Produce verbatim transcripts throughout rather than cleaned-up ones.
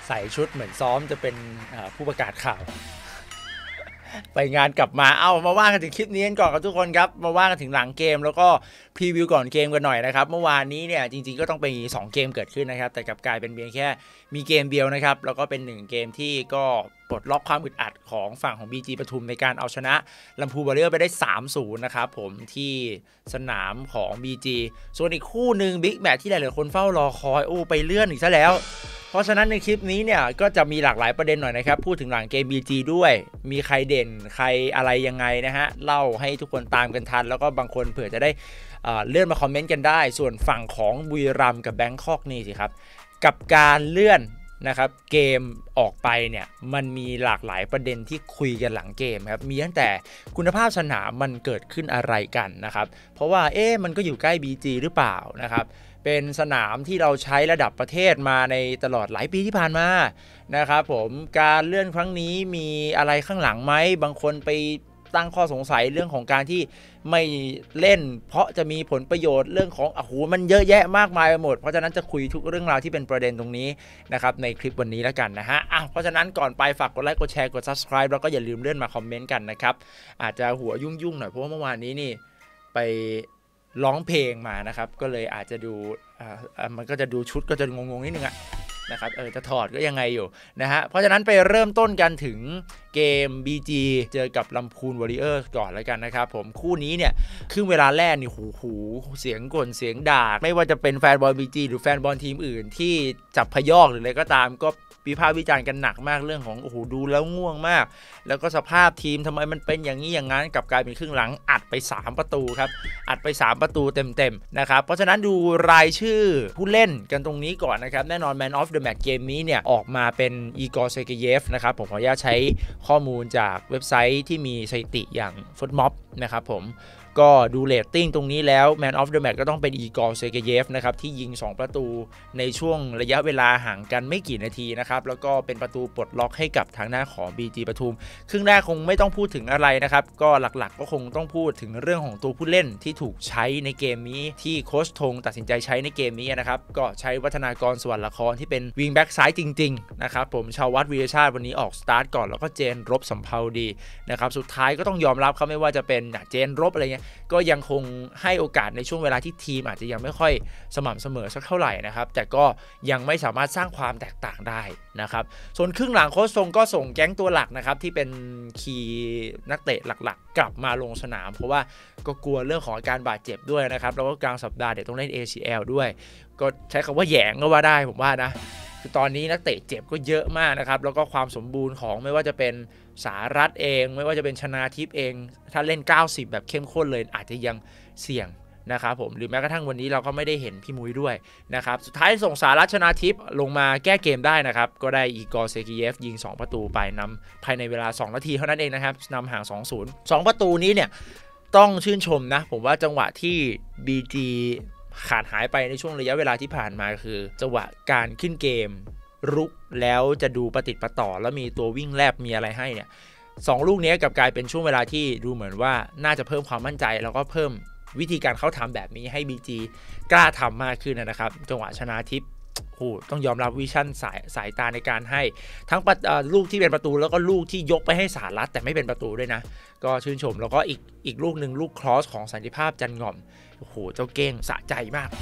ใส่ชุดเหมือนซ้อมจะเป็นผู้ประกาศข่าวไปงานกลับมาเอ้ามาว่ากันถึงคลิปนี้กันก่อนครับทุกคนครับมาว่ากันถึงหลังเกมแล้วก็พรีวิวก่อนเกมกันหน่อยนะครับเมื่อวานนี้เนี่ยจริงๆก็ต้องไปสองเกมเกิดขึ้นนะครับแต่กลับกลายเป็นเพียงแค่มีเกมเดียวนะครับแล้วก็เป็นหนึ่งเกมที่ก็ปลดล็อกความอึดอัดของฝั่งของ บี จี ปทุมในการเอาชนะลำพูนวอริเออร์ไปได้ สามศูนย์ นะครับผมที่สนามของ บี จี ส่วนอีกคู่หนึ่งบิ๊กแมตช์ที่หลายๆคนเฝ้ารอคอยโอ้ไปเลื่อนอีกซะแล้วเพราะฉะนั้นในคลิปนี้เนี่ยก็จะมีหลากหลายประเด็นหน่อยนะครับพูดถึงหลังเกม บี จี ด้วยมีใครเด่นใครอะไรยังไงนะฮะเล่าให้ทุกคนตามกันทันแล้วก็บางคนเผื่อจะได้เลื่อนมาคอมเมนต์กันได้ส่วนฝั่งของบุรีรัมย์กับแบงคอกนี่สิครับกับการเลื่อนนะครับเกมออกไปเนี่ยมันมีหลากหลายประเด็นที่คุยกันหลังเกมครับมีตั้งแต่คุณภาพสนามมันเกิดขึ้นอะไรกันนะครับเพราะว่าเอ๊ะมันก็อยู่ใกล้ บี จี หรือเปล่านะครับเป็นสนามที่เราใช้ระดับประเทศมาในตลอดหลายปีที่ผ่านมานะครับผมการเลื่อนครั้งนี้มีอะไรข้างหลังไหมบางคนไปตั้งข้อสงสัยเรื่องของการที่ไม่เล่นเพราะจะมีผลประโยชน์เรื่องของโอ้โหมันเยอะแยะมากมายไปหมดเพราะฉะนั้นจะคุยทุกเรื่องราวที่เป็นประเด็นตรงนี้นะครับในคลิปวันนี้แล้วกันนะฮะอ่ะเพราะฉะนั้นก่อนไปฝากกดไลค์กดแชร์กด ซับสไครบ์ แล้วก็อย่าลืมเลื่อนมาคอมเมนต์กันนะครับอาจจะหัวยุ่งๆหน่อยเพราะว่าเมื่อวานนี้นี่ไปร้องเพลงมานะครับก็เลยอาจจะดูอ่ามันก็จะดูชุดก็จะงงๆนิดนึงอะนะครับเออจะถอดก็ยังไงอยู่นะฮะเพราะฉะนั้นไปเริ่มต้นกันถึงเกม บี จี เจอกับลำพูนวอริเออร์ก่อนแล้วกันนะครับผมคู่นี้เนี่ยครึ่งเวลาแรกนี่หูหูเสียงกลเสียงด่าไม่ว่าจะเป็นแฟนบอล บี จี หรือแฟนบอลทีมอื่นที่จับพยอกหรืออะไรก็ตามก็วิพากษ์วิจารณ์กันหนักมากเรื่องของโอ้โหดูแล้วง่วงมากแล้วก็สภาพทีมทำไมมันเป็นอย่างนี้อย่างนั้นกับกลายเป็นครึ่งหลังอัดไปสามประตูครับอัดไปสามประตูเต็มๆนะครับเพราะฉะนั้นดูรายชื่อผู้เล่นกันตรงนี้ก่อนนะครับแน่นอน Man of the Match เกมนี้เนี่ยออกมาเป็นอีกอร์ เซเกเยฟนะครับผมขออนุญาตใช้ข้อมูลจากเว็บไซต์ที่มีสถิติอย่าง ฟุตม็อบ นะครับผมก็ดูเรตติ้งตรงนี้แล้ว Man of the Match ก็ต้องเป็นอีกอร์ เซเกเยฟนะครับที่ยิงสองประตูในช่วงระยะเวลาห่างกันไม่กี่นาทีนะครับแล้วก็เป็นประตูปลดล็อกให้กับทางหน้าของ บี จี ปทุมครึ่งแรกคงไม่ต้องพูดถึงอะไรนะครับก็หลักๆก็คงต้องพูดถึงเรื่องของตัวผู้เล่นที่ถูกใช้ในเกมนี้ที่โค้ชธงตัดสินใจใช้ในเกมนี้นะครับก็ใช้วัฒนากรสวรรค์ละครที่เป็นวิงแบ็กซ้ายจริงๆนะครับผมชาววัดวีรชาติวันนี้ออกสตาร์ทก่อนแล้วก็เจนรบสำเภาดีนะครับสุดท้ายก็ต้องยอมรับเขาไม่ว่าจะเป็นเจนรบอะไรเงี้ยก็ยังคงให้โอกาสในช่วงเวลาที่ทีมอาจจะยังไม่ค่อยสม่ำเสมอสักเท่าไหร่นะครับแต่ก็ยังไม่สามารถสร้างความแตกต่างได้นะครับส่วนครึ่งหลังโค้ชทรงก็ส่งแก๊งตัวหลักนะครับที่เป็นคีย์นักเตะหลักๆกลับมาลงสนามเพราะว่าก็กลัวเรื่องของอาการบาดเจ็บด้วยนะครับแล้วก็กลางสัปดาห์เดี๋ยวต้องเล่น เอ ซี แอล ด้วยก็ใช้คำว่าแหยงก็ว่าได้ผมว่านะคือตอนนี้นักเตะเจ็บก็เยอะมากนะครับแล้วก็ความสมบูรณ์ของไม่ว่าจะเป็นสารัตเองไม่ว่าจะเป็นชนาทิพย์เองถ้าเล่นเก้าสิบแบบเข้มข้นเลยอาจจะยังเสี่ยงนะครับผมหรือแม้กระทั่งวันนี้เราก็ไม่ได้เห็นพี่มุ้ยด้วยนะครับสุดท้ายส่งสารัตชนาทิพย์ลงมาแก้เกมได้นะครับก็ได้อีกอร์ เซเกเยฟยิงสองประตูไปนำภายในเวลาสองนาทีเท่านั้นเองนะครับนำห่าง สองศูนย์ สองประตูนี้เนี่ยต้องชื่นชมนะผมว่าจังหวะที่ บี จี ขาดหายไปในช่วงระยะเวลาที่ผ่านมาคือจังหวะการขึ้นเกมรุกแล้วจะดูประติดประต่อแล้วมีตัววิ่งแลบมีอะไรให้เนี่ยสองลูกนี้กับกลายเป็นช่วงเวลาที่ดูเหมือนว่าน่าจะเพิ่มความมั่นใจแล้วก็เพิ่มวิธีการเข้าทำแบบนี้ให้ บี จี กล้าทำมากขึ้นนะครับจังหวะชนาทิพย์โอ้ต้องยอมรับวิชั่นสายสายตาในการให้ทั้งลูกที่เป็นประตูแล้วก็ลูกที่ยกไปให้สารัตแต่ไม่เป็นประตูด้วยนะก็ชื่นชมแล้วก็อีกอีกลูกหนึ่งลูกครอสของสันติภาพจันง่อมโอ้โหเจ้าเก้งสะใจมาก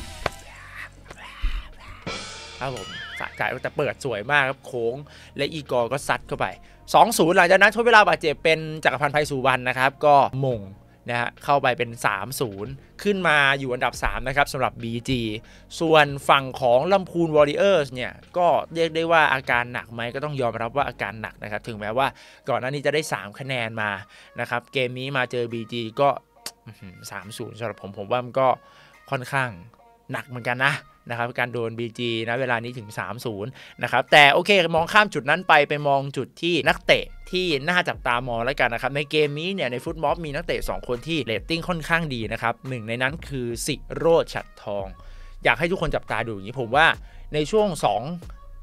ครับผมสะใจแต่เปิดสวยมากครับโค้งและอีกอร์ก็ซัดเข้าไป สองศูนย์ หลังจากนั้นทดเวลาบาดเจ็บเป็นจักรพันธ์ไพสุวรรณนะครับก็มงนะฮะเข้าไปเป็น สามศูนย์ ขึ้นมาอยู่อันดับสามนะครับสำหรับ บี จี ส่วนฝั่งของลำพูนวอริเออร์สเนี่ยก็เรียกได้ว่าอาการหนักไหมก็ต้องยอมรับว่าอาการหนักนะครับถึงแม้ว่าก่อนหน้านี้จะได้สามคะแนนมานะครับเกมนี้มาเจอ บี จี ก็ สามศูนย์ สำหรับผมผมว่ามันก็ค่อนข้างหนักเหมือนกันนะนะครับการโดน บี จี นะเวลานี้ถึง สามศูนย์ นะครับแต่โอเคมองข้ามจุดนั้นไปไปมองจุดที่นักเตะที่น่าจับตามองแล้วกันนะครับในเกมนี้เนี่ยในฟุตม็อบมีนักเตะสองคนที่เรตติ้งค่อนข้างดีนะครับหนึ่งในนั้นคือสิโรจน์ฉัตรทองอยากให้ทุกคนจับตาดูอย่างนี้ผมว่าในช่วงสอง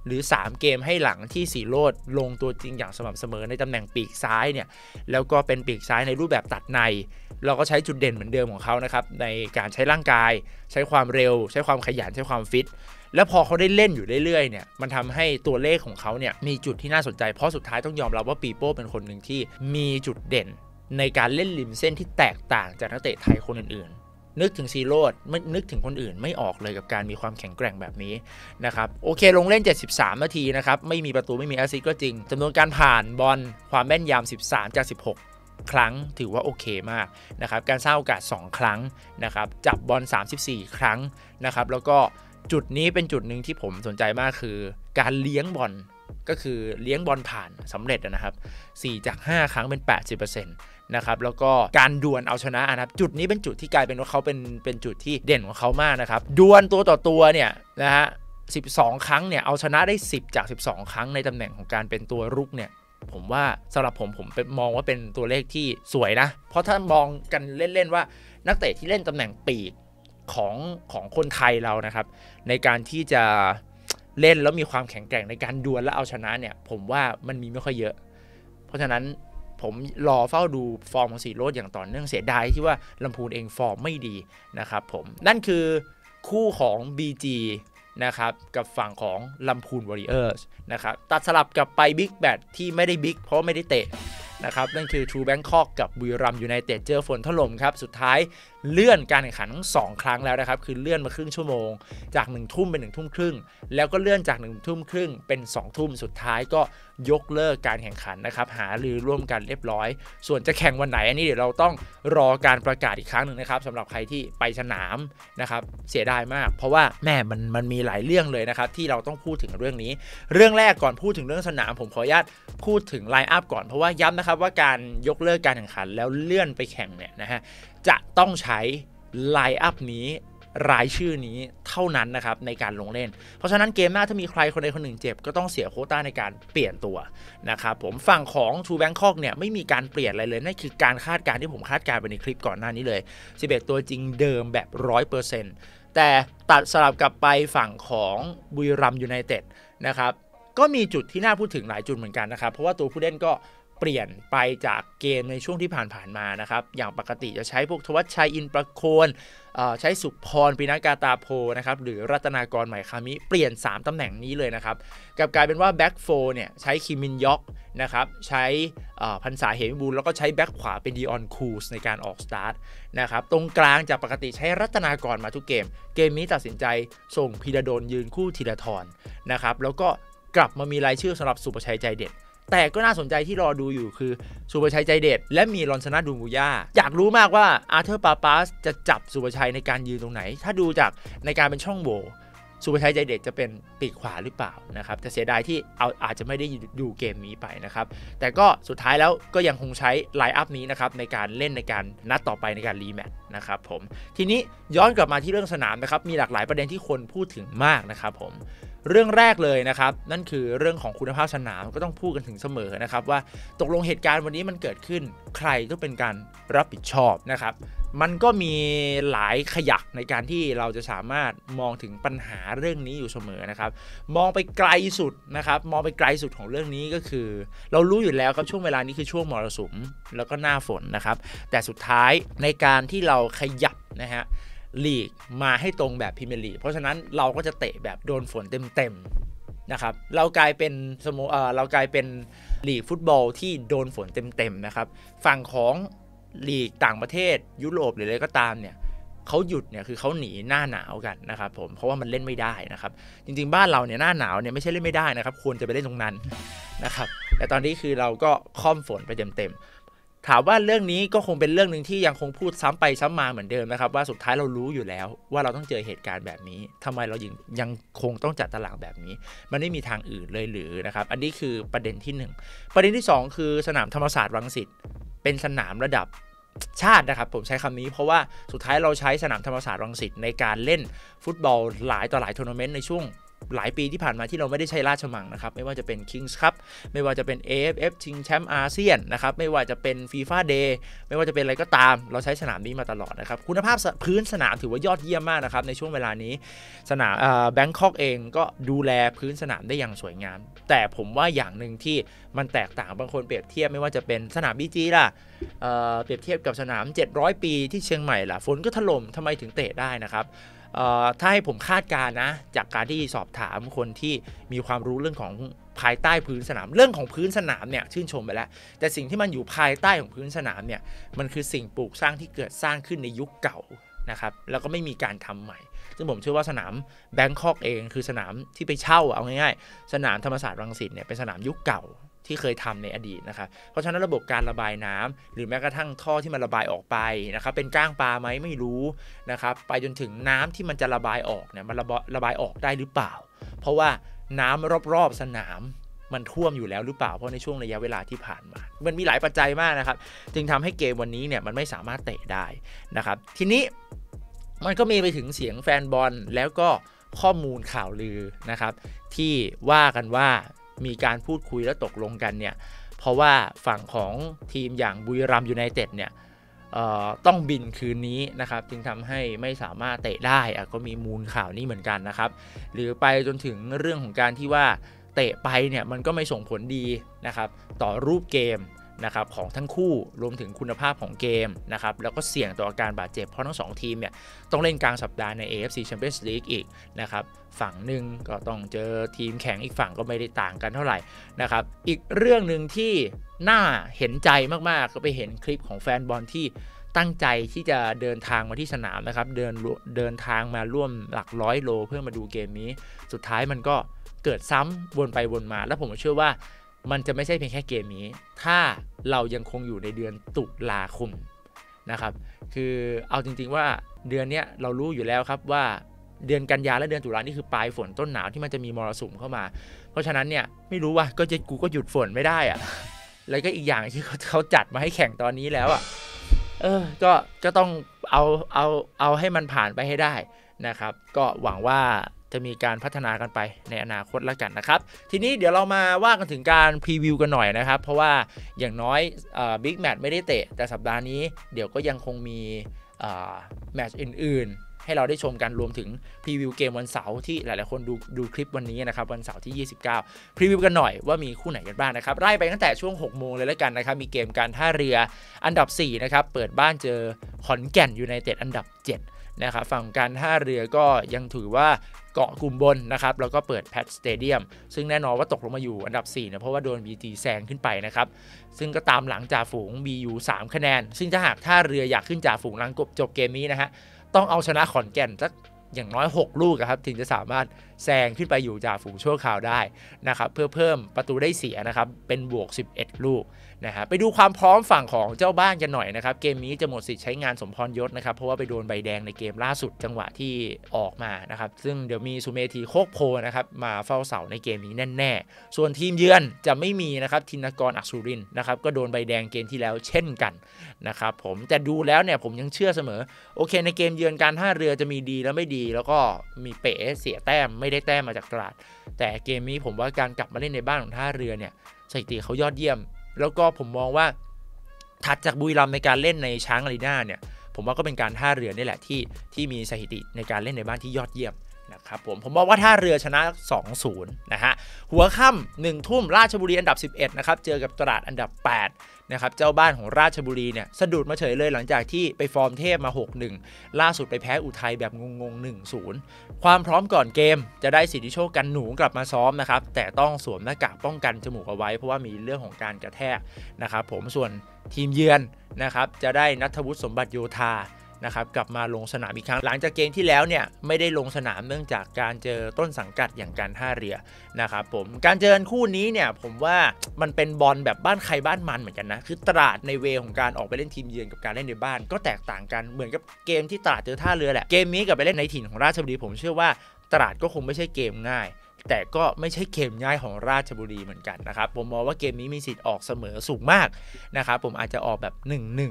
หรือสามเกมให้หลังที่สีโรจน์ลงตัวจริงอย่างสม่ำเสมอในตำแหน่งปีกซ้ายเนี่ยแล้วก็เป็นปีกซ้ายในรูปแบบตัดในเราก็ใช้จุดเด่นเหมือนเดิมของเขานะครับในการใช้ร่างกายใช้ความเร็วใช้ความขยันใช้ความฟิตแล้วพอเขาได้เล่นอยู่เรื่อยๆเนี่ยมันทำให้ตัวเลขของเขาเนี่ยมีจุดที่น่าสนใจเพราะสุดท้ายต้องยอมรับว่าปีโป้เป็นคนหนึ่งที่มีจุดเด่นในการเล่นริมเส้นที่แตกต่างจากนักเตะไทยคนอื่นๆนึกถึงซีโรจน์ไม่นึกถึงคนอื่นไม่ออกเลยกับการมีความแข็งแกร่งแบบนี้นะครับโอเคลงเล่นเจ็ดสิบสามนาทีนะครับไม่มีประตูไม่มีแอสซิสต์ก็จริงจำนวนการผ่านบอลความแม่นยำสิบสามจากสิบหกครั้งถือว่าโอเคมากนะครับการสร้างโอกาสสองครั้งนะครับจับบอลสามสิบสี่ครั้งนะครับแล้วก็จุดนี้เป็นจุดหนึ่งที่ผมสนใจมากคือการเลี้ยงบอลก็คือเลี้ยงบอลผ่านสำเร็จนะครับสี่จากห้าครั้งเป็น แปดสิบเปอร์เซ็นต์ นะครับแล้วก็การดวลเอาชนะนะครับจุดนี้เป็นจุดที่กลายเป็นว่าเขาเป็นเป็นจุดที่เด่นของเขามากนะครับดวลตัวต่อตัวเนี่ยนะฮะสิบสองครั้งเนี่ยเอาชนะได้สิบจากสิบสองครั้งในตำแหน่งของการเป็นตัวรุกเนี่ยผมว่าสำหรับผมผมเป็นมองว่าเป็นตัวเลขที่สวยนะเพราะถ้ามองกันเล่นๆว่านักเตะที่เล่นตำแหน่งปีกของของคนไทยเรานะครับในการที่จะเล่นแล้วมีความแข็งแกร่งในการดวลและเอาชนะเนี่ยผมว่ามันมีไม่ค่อยเยอะเพราะฉะนั้นผมรอเฝ้าดูฟอร์มของสีโรจน์อย่างต่อเนื่องเสียดายที่ว่าลำพูนเองฟอร์มไม่ดีนะครับผมนั่นคือคู่ของ บี จี นะครับกับฝั่งของลำพูนวอริเออร์สนะครับตัดสลับกับไปบิ๊กแบทที่ไม่ได้บิ๊กเพราะไม่ได้เตะนะครับนั่นคือ True Bangkok กับบุรีรัมย์ยูไนเต็ดเจอฝนถล่มครับสุดท้ายเลื่อนการแข่งขันทั้งสองครั้งแล้วนะครับคือเลื่อนมาครึ่งชั่วโมงจากหนึ่งทุ่มเป็นหนึ่งทุ่มครึ่งแล้วก็เลื่อนจากหนึ่งทุ่มครึ่งเป็นสองทุ่มสุดท้ายก็ยกเลิกการแข่งขันนะครับหารือร่วมกันเรียบร้อยส่วนจะแข่งวันไหนอันนี้เดี๋ยวเราต้องรอการประกาศอีกครั้งหนึ่งนะครับสำหรับใครที่ไปสนามนะครับเสียดายมากเพราะว่าแม่มันมันมีหลายเรื่องเลยนะครับที่เราต้องพูดถึงเรื่องนี้เรื่องแรกก่อนพูดถึงเรื่องสนามผมขออนุญาตพูดถึงไลน์อัพก่อนเพราะว่าย้ำนะครับว่าการยกเลิกการแข่งขันแล้วเลื่อนไปแข่งเนี่ยนะฮะจะต้องใช้ไลน์อัพนี้รายชื่อนี้เท่านั้นนะครับในการลงเล่นเพราะฉะนั้นเกมหน้าถ้ามีใครคนใดคนหนึ่งเจ็บก็ต้องเสียโควต้าในการเปลี่ยนตัวนะครับผมฝั่งของ True Bangkok เนี่ยไม่มีการเปลี่ยนอะไรเลยนั่นคือการคาดการณ์ที่ผมคาดการณ์ไปในคลิปก่อนหน้านี้เลยสิบเอ็ดตัวจริงเดิมแบบ ร้อยเปอร์เซ็นต์ แต่ตัดสลับกลับไปฝั่งของบุรีรัมย์ยูไนเต็ดนะครับก็มีจุดที่น่าพูดถึงหลายจุดเหมือนกันนะครับเพราะว่าตัวผู้เล่นก็เปลี่ยนไปจากเกมในช่วงที่ผ่านๆมานะครับอย่างปกติจะใช้พวกธวัชชัยอินประโคนใช้สุพรปินากาตาโพนะครับหรือรัตนากรใหม่คามิเปลี่ยนสามตำแหน่งนี้เลยนะครับกลับกลายเป็นว่าแบ็กโฟร์เนี่ยใช้คิมินยอกนะครับใช้พันษาเหมบูลแล้วก็ใช้แบ็กขวาเป็นดิออนคูสในการออกสตาร์ทนะครับตรงกลางจากปกติใช้รัตนากรมาทุกเกมเกมนี้ตัดสินใจส่งพีระดลยืนคู่ธีรทรนะครับแล้วก็กลับมามีรายชื่อสำหรับสุประชัยใจเด็ดแต่ก็น่าสนใจที่รอดูอยู่คือสุประชัยใจเด็ดและมีรอนชนะดูมูย่าอยากรู้มากว่าอาร์เธอร์ปาปาสจะจับสุประชัยในการยืนตรงไหนถ้าดูจากในการเป็นช่องโหว่สุประชัยใจเด็ดจะเป็นปีกขวาหรือเปล่านะครับแต่เสียดายที่เอาอาจจะไม่ได้ดูเกมนี้ไปนะครับแต่ก็สุดท้ายแล้วก็ยังคงใช้ไลน์อัพนี้นะครับในการเล่นในการนัดต่อไปในการรีแมตช์นะครับผมทีนี้ย้อนกลับมาที่เรื่องสนามนะครับมีหลากหลายประเด็นที่คนพูดถึงมากนะครับผมเรื่องแรกเลยนะครับนั่นคือเรื่องของคุณภาพสนามก็ต้องพูดกันถึงเสมอนะครับว่าตกลงเหตุการณ์วันนี้มันเกิดขึ้นใครต้องเป็นการรับผิดชอบนะครับมันก็มีหลายขยักในการที่เราจะสามารถมองถึงปัญหาเรื่องนี้อยู่เสมอนะครับมองไปไกลสุดนะครับมองไปไกลสุดของเรื่องนี้ก็คือเรารู้อยู่แล้วครับช่วงเวลานี้คือช่วงมรสุมแล้วก็หน้าฝนนะครับแต่สุดท้ายในการที่เราขยับนะฮะลีกมาให้ตรงแบบพรีเมียร์ลีกเพราะฉะนั้นเราก็จะเตะแบบโดนฝนเต็มๆนะครับเรากลายเป็นสโมเอ่อเรากลายเป็นลีกฟุตบอลที่โดนฝนเต็มๆนะครับฝั่งของลีกต่างประเทศยุโรปหรืออะไรก็ตามเนี่ยเขาหยุดเนี่ยคือเขาหนีหน้าหนาวกันนะครับผมเพราะว่ามันเล่นไม่ได้นะครับจริงๆบ้านเราเนี่ยหน้าหนาวเนี่ยไม่ใช่เล่นไม่ได้นะครับควรจะไปเล่นตรงนั้นนะครับแต่ตอนนี้คือเราก็ค่อมฝนไปเต็มๆถามว่าเรื่องนี้ก็คงเป็นเรื่องนึงที่ยังคงพูดซ้ำไปซ้ำมาเหมือนเดิมนะครับว่าสุดท้ายเรารู้อยู่แล้วว่าเราต้องเจอเหตุการณ์แบบนี้ทำไมเรายังยังคงต้องจัดตารางแบบนี้มันไม่มีทางอื่นเลยหรือนะครับอันนี้คือประเด็นที่หนึ่งประเด็นที่สองคือสนามธรรมศาสตร์รังสิตเป็นสนามระดับชาตินะครับผมใช้คำนี้เพราะว่าสุดท้ายเราใช้สนามธรรมศาสตร์รังสิตในการเล่นฟุตบอลหลายต่อหลายทัวร์นาเมนต์ในช่วงหลายปีที่ผ่านมาที่เราไม่ได้ใช้ราชมังนะครับไม่ว่าจะเป็น Kings Cup ไม่ว่าจะเป็น เอ เอฟ เอฟ ชิงแชมป์อาเซียนนะครับไม่ว่าจะเป็น FIFA Day ไม่ว่าจะเป็นอะไรก็ตามเราใช้สนามนี้มาตลอดนะครับคุณภาพพื้นสนามถือว่ายอดเยี่ยมมากนะครับในช่วงเวลานี้สนามแบงคอกเองก็ดูแลพื้นสนามได้อย่างสวยงามแต่ผมว่าอย่างหนึ่งที่มันแตกต่างบางคนเปรียบเทียบไม่ว่าจะเป็นสนาม บี จี ล่ะ เ, เปรียบเทียบกับสนามเจ็ดร้อยปีที่เชียงใหม่ล่ะฝนก็ถล่มทำไมถึงเตะได้นะครับถ้าให้ผมคาดการณ์นะจากการที่สอบถามคนที่มีความรู้เรื่องของภายใต้พื้นสนามเรื่องของพื้นสนามเนี่ยชื่นชมไปแล้วแต่สิ่งที่มันอยู่ภายใต้ของพื้นสนามเนี่ยมันคือสิ่งปลูกสร้างที่เกิดสร้างขึ้นในยุคเก่านะครับแล้วก็ไม่มีการทำใหม่ซึ่งผมเชื่อว่าสนามแบงคอกเองคือสนามที่ไปเช่าเอาง่ายๆสนามธรรมศาสตร์รังสิตเนี่ยเป็นสนามยุคเก่าที่เคยทำในอดีตนะครับเพราะฉะนั้นระบบการระบายน้ำหรือแม้กระทั่งท่อที่มันระบายออกไปนะครับเป็นก้างปลาไหมไม่รู้นะครับไปจนถึงน้ำที่มันจะระบายออกเนี่ยมันระบายระบายออกได้หรือเปล่าเพราะว่าน้ำรอบๆสนามมันท่วมอยู่แล้วหรือเปล่าเพราะในช่วงระยะเวลาที่ผ่านมามันมีหลายปัจจัยมากนะครับจึงทำให้เกมวันนี้เนี่ยมันไม่สามารถเตะได้นะครับทีนี้มันก็มีไปถึงเสียงแฟนบอลแล้วก็ข้อมูลข่าวลือนะครับที่ว่ากันว่ามีการพูดคุยและตกลงกันเนี่ยเพราะว่าฝั่งของทีมอย่างบุรีรัมย์ยูไนเต็ดเนี่ยต้องบินคืนนี้นะครับจึงทำให้ไม่สามารถเตะได้ก็มีมูลข่าวนี้เหมือนกันนะครับหรือไปจนถึงเรื่องของการที่ว่าเตะไปเนี่ยมันก็ไม่ส่งผลดีนะครับต่อรูปเกมนะครับของทั้งคู่รวมถึงคุณภาพของเกมนะครับแล้วก็เสี่ยงต่ออาการบาดเจ็บเพราะทั้งสองทีมเนี่ยต้องเล่นกลางสัปดาห์ใน เอ เอฟ ซี Champions League อีกนะครับฝั่งหนึ่งก็ต้องเจอทีมแข่งอีกฝั่งก็ไม่ได้ต่างกันเท่าไหร่นะครับอีกเรื่องหนึ่งที่น่าเห็นใจมากๆก็ไปเห็นคลิปของแฟนบอลที่ตั้งใจที่จะเดินทางมาที่สนามนะครับเดินเดินทางมาร่วมหลักร้อยโลเพื่อมาดูเกมนี้สุดท้ายมันก็เกิดซ้ำวนไปวนมาแล้วผมเชื่อว่ามันจะไม่ใช่เพียงแค่เกมนี้ถ้าเรายังคงอยู่ในเดือนตุลาคมนะครับคือเอาจริงๆว่าเดือนนี้เรารู้อยู่แล้วครับว่าเดือนกันยาและเดือนตุลานี่คือปลายฝนต้นหนาวที่มันจะมีมรสุมเข้ามาเพราะฉะนั้นเนี่ยไม่รู้ว่าก็จะกูก็หยุดฝนไม่ได้อะแล้วก็อีกอย่างที่เขาจัดมาให้แข่งตอนนี้แล้วอ่ะเออก็ก็ต้องเอาเอาเอาให้มันผ่านไปให้ได้นะครับก็หวังว่าจะมีการพัฒนากันไปในอนาคตแล้วกันนะครับทีนี้เดี๋ยวเรามาว่ากันถึงการพรีวิวกันหน่อยนะครับเพราะว่าอย่างน้อยบิ๊กแมตช์ไม่ได้เตะแต่สัปดาห์นี้เดี๋ยวก็ยังคงมีแมตช์อื่นๆให้เราได้ชมกันรวมถึงพรีวิวเกมวันเสาร์ที่หลายๆคนดูดูคลิปวันนี้นะครับวันเสาร์ที่ยี่สิบเก้าพรีวิวกันหน่อยว่ามีคู่ไหนกันบ้างนะครับไล่ไปตั้งแต่ช่วงหกโมงเลยแล้วกันนะครับมีเกมการท่าเรืออันดับสี่นะครับเปิดบ้านเจอขอนแก่นยูไนเต็ดอันดับเจ็ดนะครับฝั่งการท่าเรือก็ยังถือว่าเกาะกลุ่มบนนะครับแล้วก็เปิดแพทสเตเดียมซึ่งแน่นอนว่าตกลงมาอยู่อันดับสี่นะเพราะว่าโดน บี จี แซงขึ้นไปนะครับซึ่งก็ตามหลังจ่าฝูงมีอยู่สามคะแนนซึ่งถ้าหากท่าเรืออยากขึ้นจ่าฝูงหลังจบเกมนี้นะฮะต้องเอาชนะขอนแก่นสักอย่างน้อยหกลูกครับถึงจะสามารถแซงขึ้นไปอยู่จ่าฝูงชั่วคราวได้นะครับเพื่อเพิ่มประตูได้เสียนะครับเป็นบวกสิบเอ็ดลูกนะฮะไปดูความพร้อมฝั่งของเจ้าบ้านกันหน่อยนะครับเกมนี้จะหมดสิทธิ์ใช้งานสมพรยศนะครับเพราะว่าไปโดนใบแดงในเกมล่าสุดจังหวะที่ออกมานะครับซึ่งเดี๋ยวมีสุเมธีโคกโพนะครับมาเฝ้าเสาในเกมนี้แน่ๆส่วนทีมเยือนจะไม่มีนะครับธินกรอักษุรินทร์นะครับก็โดนใบแดงเกมที่แล้วเช่นกันนะครับผมแต่ดูแล้วเนี่ยผมยังเชื่อเสมอโอเคในเกมเยือนการท่าเรือจะมีดีแล้วไม่ดีแล้วก็มีเป๋เสียแต้มไม่ได้แต้มมาจากตราดแต่เกมนี้ผมว่าการกลับมาเล่นในบ้านของท่าเรือเนี่ยสถิติเขายอดเยี่ยมแล้วก็ผมมองว่าถัดจากบุรีรัมย์ในการเล่นในช้างอารีนาเนี่ยผมว่าก็เป็นการท่าเรือนี่แหละที่ที่มีสถิติในการเล่นในบ้านที่ยอดเยี่ยมนะครับผมผมบอกว่าท่าเรือชนะ สองศูนย์ นะฮะหัวค่ำหนึ่งทุ่มราชบุรีอันดับสิบเอ็ดนะครับเจอกับตราดอันดับแปดนะครับเจ้าบ้านของราชบุรีเนี่ยสะดุดมาเฉยเลยหลังจากที่ไปฟอร์มเทพมา หกหนึ่ง ล่าสุดไปแพ้อุทัยแบบงงๆ หนึ่งศูนย์ ความพร้อมก่อนเกมจะได้สิทธิโชคกันหนูกลับมาซ้อมนะครับแต่ต้องสวมหน้ากากป้องกันจมูกเอาไว้เพราะว่ามีเรื่องของการกระแทกนะครับผมส่วนทีมเยือนนะครับจะได้ณัฐวุฒิสมบัติโยธานะครับกลับมาลงสนามอีกครั้งหลังจากเกมที่แล้วเนี่ยไม่ได้ลงสนามเนื่องจากการเจอต้นสังกัดอย่างการท่าเรือนะครับผมการเจอคู่นี้เนี่ยผมว่ามันเป็นบอลแบบบ้านใครบ้านมันเหมือนกันนะคือตราดในเวของการออกไปเล่นทีมเยือนกับการเล่นในบ้านก็แตกต่างกันเหมือนกับเกมที่ตราดเจอท่าเรือแหละเกมนี้กับไปเล่นในถิ่นของราชบุรีผมเชื่อว่าตราดก็คงไม่ใช่เกมง่ายแต่ก็ไม่ใช่เกมง่ายของราชบุรีเหมือนกันนะครับผมมองว่าเกมนี้มีสิทธิ์ออกเสมอสูงมากนะครับผมอาจจะออกแบบ หนึ่งหนึ่ง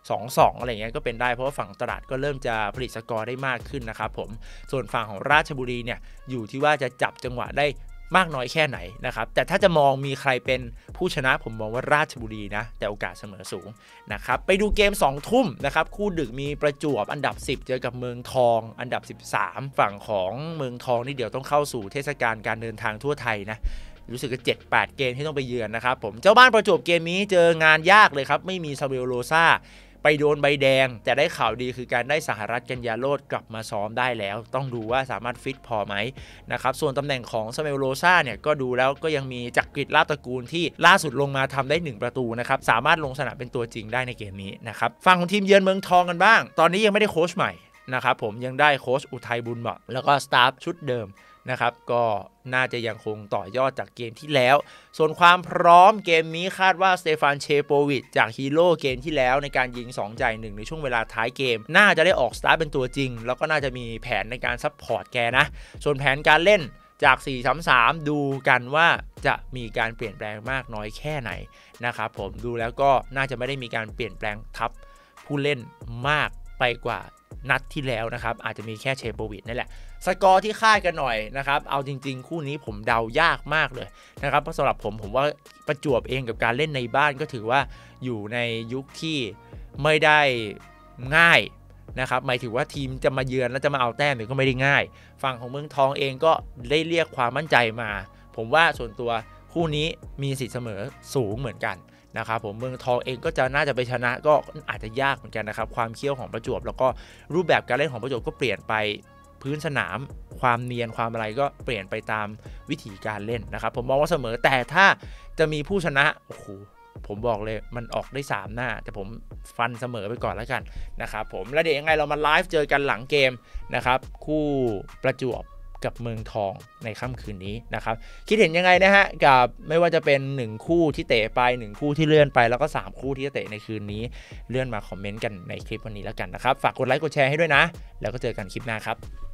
สองสอง อะไรเงี้ยก็เป็นได้เพราะว่าฝั่งตราดก็เริ่มจะผลิตสกอร์ได้มากขึ้นนะครับผมส่วนฝั่งของราชบุรีเนี่ยอยู่ที่ว่าจะจับจังหวะได้มากน้อยแค่ไหนนะครับแต่ถ้าจะมองมีใครเป็นผู้ชนะผมมองว่าราชบุรีนะแต่โอกาสเสมอสูงนะครับไปดูเกมสองทุ่มนะครับคู่ดึกมีประจวบอันดับสิบเจอกับเมืองทองอันดับสิบสามฝั่งของเมืองทองนี่เดี๋ยวต้องเข้าสู่เทศกาลการเดินทางทั่วไทยนะรู้สึกว่า เจ็ดแปด เกมที่ต้องไปเยือนนะครับผมเจ้าบ้านประจวบเกมนี้เจองานยากเลยครับไม่มีซาเวลโรซ่าไปโดนใบแดงแต่ได้ข่าวดีคือการได้สหรัฐกัญญาโรจน์กลับมาซ้อมได้แล้วต้องดูว่าสามารถฟิตพอไหมนะครับส่วนตำแหน่งของซาเวลโรซ่าเนี่ยก็ดูแล้วก็ยังมีจักริดลาบตระกูลที่ล่าสุดลงมาทำได้หนึ่งประตูนะครับสามารถลงสนามเป็นตัวจริงได้ในเกมนี้นะครับฝั่งของทีมเยือนเมืองทองกันบ้างตอนนี้ยังไม่ได้โค้ชใหม่นะครับผมยังได้โค้ชอุทัยบุญเหมาะแล้วก็สตาฟชุดเดิมนะครับก็น่าจะยังคงต่อยอดจากเกมที่แล้วส่วนความพร้อมเกมนี้คาดว่าสเตฟานเชโปวิชจากฮีโร่เกมที่แล้วในการยิงสองจ่ายหนึ่งในช่วงเวลาท้ายเกมน่าจะได้ออกสตาร์ทเป็นตัวจริงแล้วก็น่าจะมีแผนในการซัพพอร์ตแกนะส่วนแผนการเล่นจาก สี่ สาม สาม ดูกันว่าจะมีการเปลี่ยนแปลงมากน้อยแค่ไหนนะครับผมดูแล้วก็น่าจะไม่ได้มีการเปลี่ยนแปลงทัพผู้เล่นมากไปกว่านัดที่แล้วนะครับอาจจะมีแค่เชโปวิชนั่นแหละสกอร์ที่คาดกันหน่อยนะครับเอาจริงๆคู่นี้ผมเดายากมากเลยนะครับเพราะสำหรับผมผมว่าประจวบเองกับการเล่นในบ้านก็ถือว่าอยู่ในยุคที่ไม่ได้ง่ายนะครับหมายถึงว่าทีมจะมาเยือนแล้วจะมาเอาแต้มเนี่ยก็ไม่ได้ง่ายฝั่งของเมืองทองเองก็ได้เรียกความมั่นใจมาผมว่าส่วนตัวคู่นี้มีสิทธิ์เสมอสูงเหมือนกันนะครับผมเมืองทองเองก็จะน่าจะไปชนะก็อาจจะยากเหมือนกันนะครับความเขี้ยวของประจวบแล้วก็รูปแบบการเล่นของประจวบก็เปลี่ยนไปพื้นสนามความเนียนความอะไรก็เปลี่ยนไปตามวิธีการเล่นนะครับผมมองว่าเสมอแต่ถ้าจะมีผู้ชนะโอ้โหผมบอกเลยมันออกได้สามหน้าแต่ผมฟันเสมอไปก่อนแล้วกันนะครับผมแล้วเดี๋ยวยังไงเรามาไลฟ์เจอกันหลังเกมนะครับคู่ประจวบกับเมืองทองในค่ำคืนนี้นะครับคิดเห็นยังไงนะฮะกับไม่ว่าจะเป็นหนึ่งคู่ที่เตะไปหนึ่งคู่ที่เลื่อนไปแล้วก็สามคู่ที่จะเตะในคืนนี้เลื่อนมาคอมเมนต์กันในคลิปวันนี้แล้วกันนะครับฝากกดไลค์กดแชร์ให้ด้วยนะแล้วก็เจอกันคลิปหน้าครับ